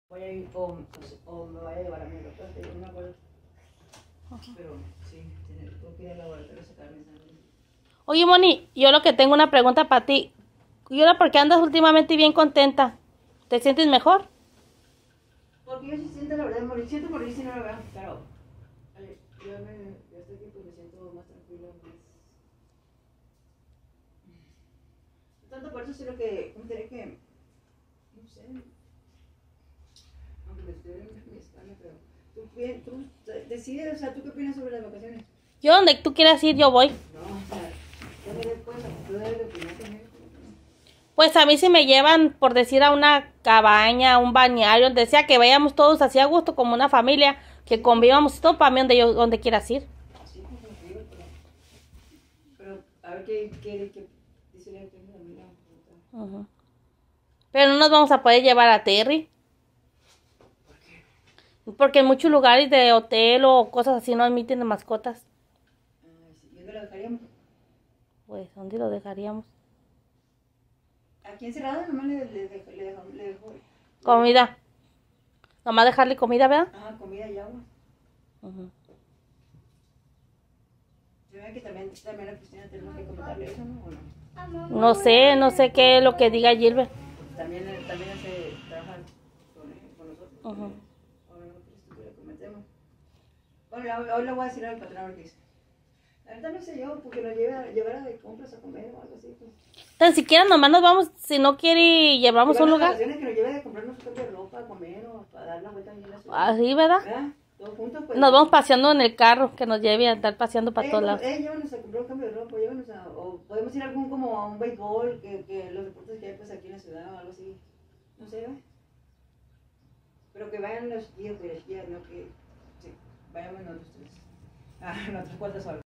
Voy a ir o me vaya a llevar a mi doctor, no me acuerdo. Pero sí, tengo que ir al laboratorio a sacar mi sangre. Oye, Moni, yo lo que tengo una pregunta para ti. ¿Y ahora por qué andas últimamente bien contenta? ¿Te sientes mejor? Porque yo sí siento la verdad, siento morir si no lo veo, pero yo estoy aquí porque me siento más tranquila, más... Tanto por eso sí lo que, ¿cómo te diré que? No sé, aunque me estoy en mi espalda, pero tú decides, o sea, ¿tú qué opinas sobre las vacaciones? Yo donde tú quieras ir, yo voy. No, o sea, tú debes de opinar también. Pues a mí si me llevan, por decir, a una cabaña, a un bañario, donde sea que vayamos todos así a gusto, como una familia, que convivamos y todo, para mí donde quieras ir. Sí, pues lo digo, pero a ver qué dice la gente de mí. Uh-huh. Pero no nos vamos a poder llevar a Terry. ¿Por qué? Porque en muchos lugares de hotel o cosas así no admiten mascotas. Sí, ¿y dónde lo dejaríamos? Pues, ¿dónde lo dejaríamos? Aquí encerrado nomás le dejó Comida. Nomás dejarle comida, ¿verdad? comida y agua. Uh-huh. Se ve que también a Cristina tenemos que comentarle eso, ¿no? ¿O no? No sé qué es lo que diga Gilbert. También hace trabajar con nosotros. Uh-huh. Ahora no quieres tú que le comentemos. Bueno, hoy le voy a decir al patrón a ver qué dice. La verdad no sé yo, porque nos llevara de compras a comer o algo así. Pues. Tan siquiera nomás nos vamos, si no quiere, llevamos a un lugar. Que nos lleve de comprarnos un poco de ropa, a comer o para dar la vuelta en la ciudad. Así, ¿verdad? ¿Verdad? Todos juntos, pues. Nos vamos paseando en el carro, que nos lleve a andar paseando para todos lados. Llévanos a comprar un cambio de ropa, llévanos a... O podemos ir a como a un béisbol, que los deportes que hay pues aquí en la ciudad o algo así. No sé, ¿verdad? Pero que vayan los guías, no que... Sí, vayamos nosotros tres. Nosotros cuatro solos.